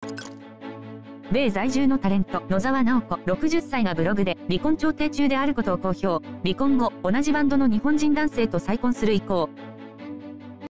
米在住のタレント、野沢直子、60歳がブログで離婚調停中であることを公表。離婚後、同じバンドの日本人男性と再婚する意向。